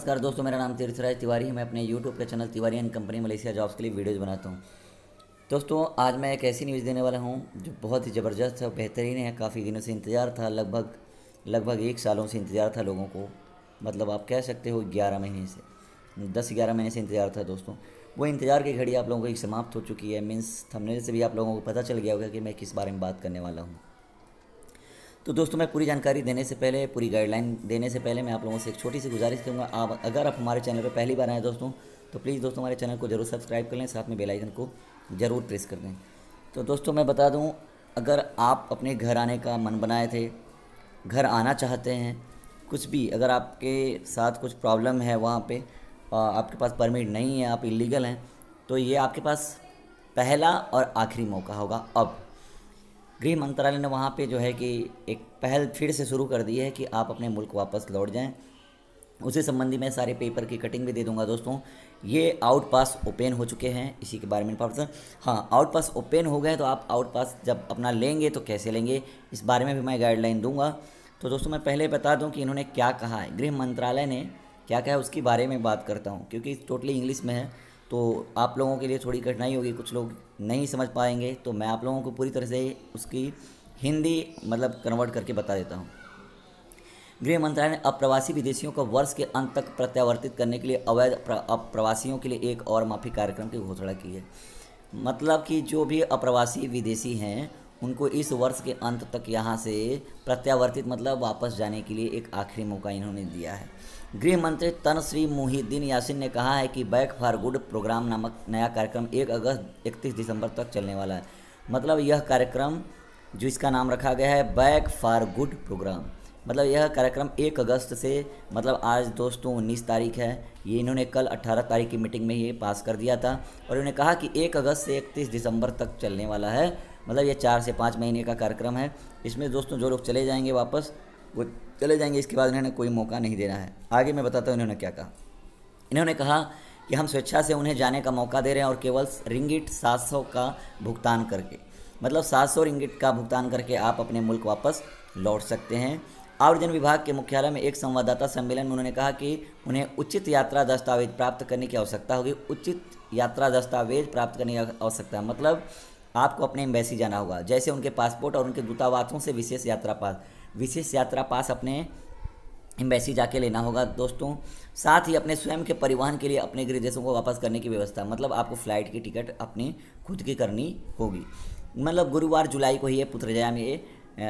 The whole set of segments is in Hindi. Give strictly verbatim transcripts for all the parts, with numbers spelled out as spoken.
नमस्कार दोस्तों, मेरा नाम तीर्थराज तिवारी है। मैं अपने यूट्यूब के channel Tiwari and company Malaysia jobs के लिए वीडियोज़ बनाता हूं। दोस्तों, आज मैं एक ऐसी न्यूज़ देने वाला हूं जो बहुत ही ज़बरदस्त और बेहतरीन है। काफ़ी दिनों से इंतज़ार था, लगभग लगभग एक सालों से इंतज़ार था लोगों को। मतलब आप कह सकते हो ग्यारह महीने से, दस ग्यारह महीने से इंतज़ार था दोस्तों। वो इंतज़ार की घड़ी आप लोगों को समाप्त हो चुकी है। मीन्स थंबनेल से भी आप लोगों को पता चल गया होगा कि मैं किस बारे में बात करने वाला हूँ। तो दोस्तों, मैं पूरी जानकारी देने से पहले, पूरी गाइडलाइन देने से पहले मैं आप लोगों से एक छोटी सी गुजारिश करूँगा। आप अगर आप हमारे चैनल पर पहली बार आए दोस्तों, तो प्लीज़ दोस्तों हमारे चैनल को ज़रूर सब्सक्राइब कर लें, साथ में बेल आइकन को ज़रूर प्रेस कर दें। तो दोस्तों, मैं बता दूं, अगर आप अपने घर आने का मन बनाए थे, घर आना चाहते हैं, कुछ भी अगर आपके साथ कुछ प्रॉब्लम है वहाँ पे, आपके पास परमिट नहीं है, आप इलीगल हैं, तो ये आपके पास पहला और आखिरी मौका होगा। अब गृह मंत्रालय ने वहाँ पे जो है कि एक पहल फिर से शुरू कर दी है कि आप अपने मुल्क वापस लौट जाएं। उसी संबंधी मैं सारे पेपर की कटिंग भी दे दूंगा दोस्तों। ये आउट पास ओपन हो चुके हैं, इसी के बारे में पता। हाँ, आउट पास ओपन हो गए तो आप आउट पास जब अपना लेंगे तो कैसे लेंगे, इस बारे में भी मैं गाइडलाइन दूंगा। तो दोस्तों, मैं पहले बता दूं कि इन्होंने क्या कहा है, गृह मंत्रालय ने क्या कहा है उसके बारे में बात करता हूँ, क्योंकि टोटली इंग्लिश में है तो आप लोगों के लिए थोड़ी कठिनाई होगी, कुछ लोग नहीं समझ पाएंगे। तो मैं आप लोगों को पूरी तरह से उसकी हिंदी मतलब कन्वर्ट करके बता देता हूँ। गृह मंत्रालय ने अप्रवासी विदेशियों को वर्ष के अंत तक प्रत्यावर्तित करने के लिए अवैध अप्रवासियों के लिए एक और माफी कार्यक्रम की घोषणा की है। मतलब कि जो भी अप्रवासी विदेशी हैं उनको इस वर्ष के अंत तक यहाँ से प्रत्यावर्तित मतलब वापस जाने के लिए एक आखिरी मौका इन्होंने दिया है। गृह मंत्री तन श्री मुहिद्दीन यासिन ने कहा है कि बैक फॉर गुड प्रोग्राम नामक नया कार्यक्रम एक अगस्त इकतीस दिसंबर तक चलने वाला है। मतलब यह कार्यक्रम जो इसका नाम रखा गया है बैक फॉर गुड प्रोग्राम, मतलब यह कार्यक्रम एक अगस्त से, मतलब आज दोस्तों उन्नीस तारीख है, ये इन्होंने कल अट्ठारह तारीख की मीटिंग में ये पास कर दिया था। और इन्होंने कहा कि एक अगस्त से इकतीस दिसंबर तक चलने वाला है। मतलब ये चार से पाँच महीने का कार्यक्रम है। इसमें दोस्तों जो लोग चले जाएंगे वापस वो चले जाएंगे, इसके बाद इन्होंने कोई मौका नहीं देना है। आगे मैं बताता हूँ इन्होंने क्या कहा। इन्होंने कहा कि हम स्वेच्छा से उन्हें जाने का मौका दे रहे हैं और केवल रिंगिट सात सौ का भुगतान करके, मतलब सात सौ रिंगिट का भुगतान करके आप अपने मुल्क वापस लौट सकते हैं। आवर्जन विभाग के मुख्यालय में एक संवाददाता सम्मेलन में उन्होंने कहा कि उन्हें उचित यात्रा दस्तावेज प्राप्त करने की आवश्यकता होगी। उचित यात्रा दस्तावेज प्राप्त करने की आवश्यकता है मतलब आपको अपने एम्बेसी जाना होगा, जैसे उनके पासपोर्ट और उनके दूतावासों से विशेष यात्रा पास विशेष यात्रा पास अपने एम्बेसी जाके लेना होगा दोस्तों। साथ ही अपने स्वयं के परिवहन के लिए अपने गृह देशों को वापस करने की व्यवस्था, मतलब आपको फ़्लाइट की टिकट अपनी खुद की करनी होगी। मतलब गुरुवार जुलाई को ही ये पुत्रजया में ये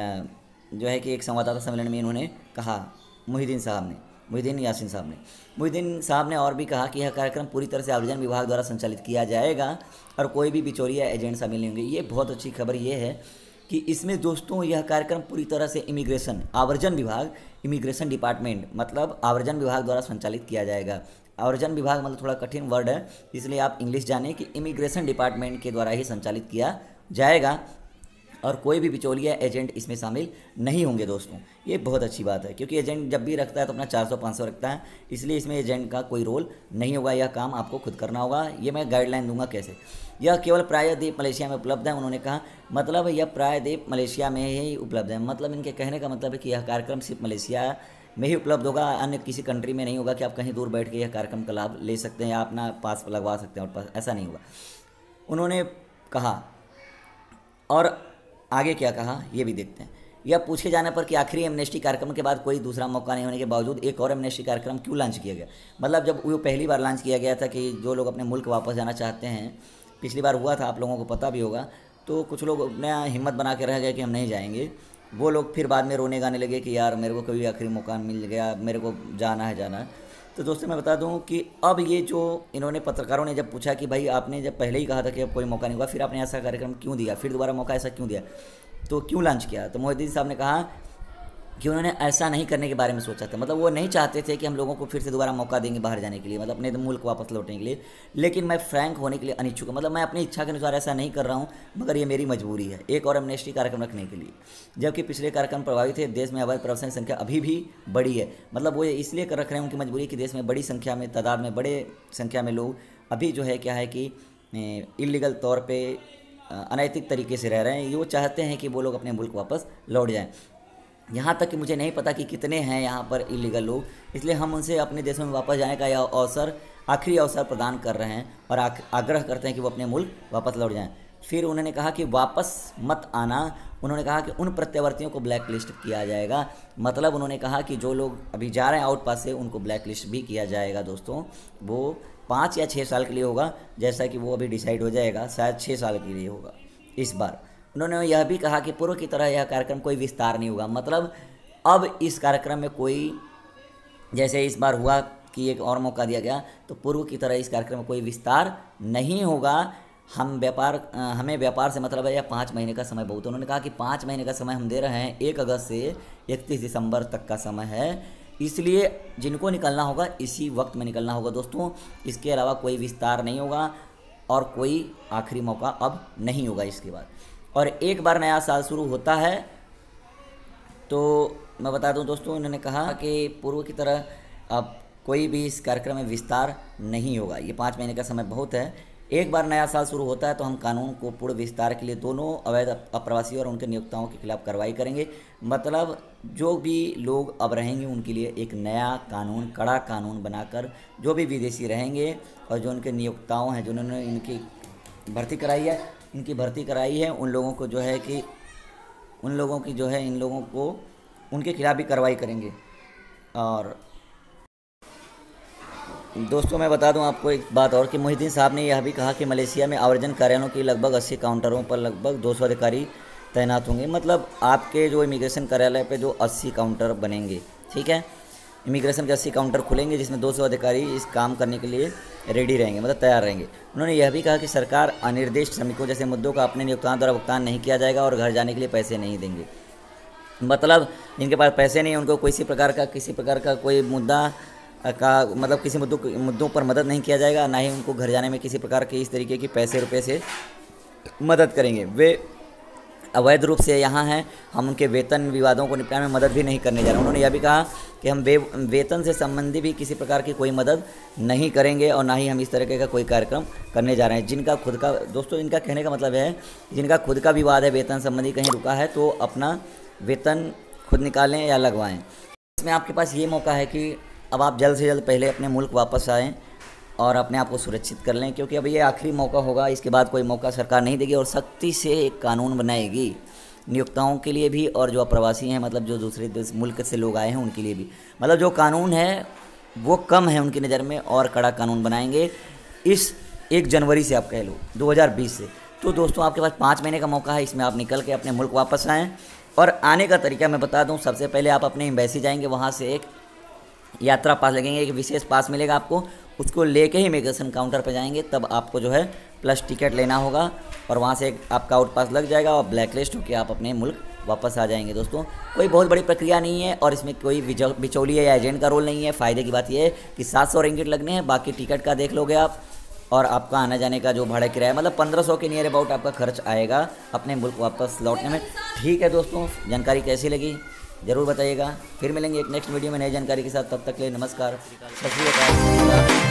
जो है कि एक संवाददाता सम्मेलन में इन्होंने कहा, मुहिद्दीन साहब ने मुहिद्दीन यासिन साहब ने मुहिद्दीन साहब ने और भी कहा कि यह कार्यक्रम पूरी तरह से आवर्जन विभाग द्वारा संचालित किया जाएगा और कोई भी बिचौलिया एजेंट शामिल नहीं होंगे। ये बहुत अच्छी खबर ये है कि इसमें दोस्तों यह कार्यक्रम पूरी तरह से इमिग्रेशन आवर्जन विभाग इमिग्रेशन डिपार्टमेंट मतलब आवर्जन विभाग द्वारा संचालित किया जाएगा। आवर्जन विभाग मतलब थोड़ा कठिन वर्ड है, इसलिए आप इंग्लिश जानें कि इमिग्रेशन डिपार्टमेंट के द्वारा ही संचालित किया जाएगा और कोई भी बिचौलिया एजेंट इसमें शामिल नहीं होंगे दोस्तों। ये बहुत अच्छी बात है, क्योंकि एजेंट जब भी रखता है तो अपना चार सौ पाँच सौ रखता है, इसलिए इसमें एजेंट का कोई रोल नहीं होगा। यह काम आपको खुद करना होगा। ये मैं गाइडलाइन दूंगा कैसे। यह केवल प्रायद्वीप मलेशिया में उपलब्ध है, उन्होंने कहा। मतलब यह प्रायद्वीप मलेशिया में ही उपलब्ध है। मतलब इनके कहने का मतलब है कि यह कार्यक्रम सिर्फ मलेशिया में ही उपलब्ध होगा, अन्य किसी कंट्री में नहीं होगा कि आप कहीं दूर बैठ के यह कार्यक्रम का लाभ ले सकते हैं या अपना पास लगवा सकते हैं और पास, ऐसा नहीं होगा उन्होंने कहा। और आगे क्या कहा ये भी देखते हैं। यह पूछे जाने पर कि आखिरी एमनेस्टी कार्यक्रम के बाद कोई दूसरा मौका नहीं होने के बावजूद एक और एमनेस्टी कार्यक्रम क्यों लॉन्च किया गया। मतलब जब वो पहली बार लॉन्च किया गया था कि जो लोग अपने मुल्क वापस जाना चाहते हैं, पिछली बार हुआ था, आप लोगों को पता भी होगा, तो कुछ लोग अपने हिम्मत बना के रह गए कि हम नहीं जाएंगे। वो लोग फिर बाद में रोने गाने लगे कि यार मेरे को कभी आखिरी मौका मिल गया, मेरे को जाना है जाना है। तो दोस्तों मैं बता दूं कि अब ये जो इन्होंने पत्रकारों ने जब पूछा कि भाई आपने जब पहले ही कहा था कि अब कोई मौका नहीं हुआ, फिर आपने ऐसा कार्यक्रम क्यों दिया, फिर दोबारा मौका ऐसा क्यों दिया, तो क्यों लॉन्च किया। तो मुहिद्दीन साहब ने कहा कि उन्होंने ऐसा नहीं करने के बारे में सोचा था। मतलब वो नहीं चाहते थे कि हम लोगों को फिर से दोबारा मौका देंगे बाहर जाने के लिए, मतलब अपने मुल्क वापस लौटने के लिए। लेकिन मैं फ्रैंक होने के लिए अनिच्छुक हूँ, मतलब मैं अपनी इच्छा के अनुसार ऐसा नहीं कर रहा हूँ, मगर ये मेरी मजबूरी है एक और एमनेस्टी कार्यक्रम रखने के लिए। जबकि पिछले कार्यक्रम प्रभावित है, देश में अवैध प्रवासियों की संख्या अभी भी बड़ी है। मतलब वो इसलिए कर रख रहे हैं उनकी मजबूरी कि देश में बड़ी संख्या में तादाद में बड़े संख्या में लोग अभी जो है क्या है कि इलीगल तौर पर अनैतिक तरीके से रह रहे हैं। ये वो चाहते हैं कि वो लोग अपने मुल्क वापस लौट जाएँ। यहाँ तक कि मुझे नहीं पता कि कितने हैं यहाँ पर इलीगल लोग, इसलिए हम उनसे अपने देशों में वापस जाने का यह अवसर आखिरी अवसर प्रदान कर रहे हैं और आग्रह करते हैं कि वो अपने मुल्क वापस लौट जाएं। फिर उन्होंने कहा कि वापस मत आना। उन्होंने कहा कि उन प्रत्यावर्तियों को ब्लैक लिस्ट किया जाएगा, मतलब उन्होंने कहा कि जो लोग अभी जा रहे हैं आउट पास से उनको ब्लैक लिस्ट भी किया जाएगा दोस्तों। वो पाँच या छः साल के लिए होगा, जैसा कि वो अभी डिसाइड हो जाएगा, शायद छः साल के लिए होगा इस बार। उन्होंने यह भी कहा कि पूर्व की तरह यह कार्यक्रम कोई विस्तार नहीं होगा, मतलब अब इस कार्यक्रम में कोई, जैसे इस बार हुआ कि एक और मौका दिया गया, तो पूर्व की तरह इस कार्यक्रम में कोई विस्तार नहीं होगा। हम व्यापार हमें व्यापार से मतलब है, या पाँच महीने का समय बहुत। उन्होंने कहा कि पाँच महीने का समय हम दे रहे हैं, एक अगस्त से इकतीस दिसंबर तक का समय है, इसलिए जिनको निकलना होगा इसी वक्त में निकलना होगा दोस्तों। इसके अलावा कोई विस्तार नहीं होगा और कोई आखिरी मौका अब नहीं होगा इसके बाद। और एक बार नया साल शुरू होता है तो मैं बता दूं दोस्तों, उन्होंने कहा कि पूर्व की तरह अब कोई भी इस कार्यक्रम में विस्तार नहीं होगा। ये पाँच महीने का समय बहुत है। एक बार नया साल शुरू होता है तो हम कानून को पूर्ण विस्तार के लिए दोनों अवैध अप्रवासी और उनके नियोक्ताओं के खिलाफ कार्रवाई करेंगे, मतलब जो भी लोग अब रहेंगे उनके लिए एक नया कानून, कड़ा कानून बनाकर, जो भी विदेशी रहेंगे और जो उनके नियोक्ताओं हैं, जिन्होंने इनकी भर्ती कराई है इनकी भर्ती कराई है उन लोगों को जो है कि उन लोगों की जो है इन लोगों को उनके खिलाफ भी कार्रवाई करेंगे। और दोस्तों मैं बता दूं आपको एक बात और कि मोहिद्दीन साहब ने यह भी कहा कि मलेशिया में आवर्जन कार्यालयों की लगभग अस्सी काउंटरों पर लगभग दो सौ अधिकारी तैनात होंगे, मतलब आपके जो इमिग्रेशन कार्यालय पे जो अस्सी काउंटर बनेंगे, ठीक है, इमिग्रेशन के अस्सी काउंटर खुलेंगे जिसमें दो सौ अधिकारी इस काम करने के लिए रेडी रहेंगे, मतलब तैयार रहेंगे। उन्होंने यह भी कहा कि सरकार अनिर्दिष्ट श्रमिकों जैसे मुद्दों का अपने नियोक्ताओं द्वारा भुगतान नहीं किया जाएगा और घर जाने के लिए पैसे नहीं देंगे, मतलब जिनके पास पैसे नहीं है उनको किसी प्रकार का किसी प्रकार का कोई मुद्दा का मतलब किसी मुद्दों मुद्दों पर मदद नहीं किया जाएगा, ना ही उनको घर जाने में किसी प्रकार के इस तरीके की पैसे रुपए से मदद करेंगे। वे अवैध रूप से यहाँ हैं, हम उनके वेतन विवादों को निपटाने में मदद भी नहीं करने जा रहे हैं। उन्होंने यह भी कहा कि हम वे वेतन से संबंधी भी किसी प्रकार की कोई मदद नहीं करेंगे और ना ही हम इस तरीके का कोई कार्यक्रम करने जा रहे हैं। जिनका खुद का, दोस्तों इनका कहने का मतलब है जिनका खुद का विवाद है, वेतन संबंधी कहीं रुका है, तो अपना वेतन खुद निकालें या लगवाएं। इसमें आपके पास ये मौका है कि अब आप जल्द से जल्द पहले अपने मुल्क वापस आएँ और अपने आप को सुरक्षित कर लें, क्योंकि अब ये आखिरी मौका होगा, इसके बाद कोई मौका सरकार नहीं देगी और सख्ती से एक कानून बनाएगी नियोक्ताओं के लिए भी और जो अप्रवासी हैं, मतलब जो दूसरे देश मुल्क से लोग आए हैं उनके लिए भी, मतलब जो कानून है वो कम है उनकी नज़र में और कड़ा कानून बनाएंगे इस एक जनवरी से, आप कह लो दो हज़ार बीस से। तो दोस्तों आपके पास पाँच महीने का मौका है, इसमें आप निकल के अपने मुल्क वापस आएँ। और आने का तरीका मैं बता दूँ, सबसे पहले आप अपने एम्बेसी जाएंगे, वहाँ से एक यात्रा पास लगेंगे, एक विशेष पास मिलेगा आपको, उसको लेके ही इमिग्रेशन काउंटर पर जाएंगे, तब आपको जो है प्लस टिकट लेना होगा और वहाँ से आपका आउट पास लग जाएगा और ब्लैक लिस्ट होकर आप अपने मुल्क वापस आ जाएंगे। दोस्तों कोई बहुत बड़ी प्रक्रिया नहीं है और इसमें कोई बिचौलिया या एजेंट का रोल नहीं है। फ़ायदे की बात यह है कि सात सौ रिंगिट लगने हैं, बाकी टिकट का देख लोगे आप, और आपका आने जाने का जो भाड़ा किराया मतलब पंद्रह सौ के नियर अबाउट आपका खर्च आएगा अपने मुल्क वापस लौटने में। ठीक है दोस्तों, जानकारी कैसी लगी ज़रूर बताइएगा। फिर मिलेंगे एक नेक्स्ट वीडियो में नई जानकारी के साथ, तब तक के लिए नमस्कार, सत श्री अकाल।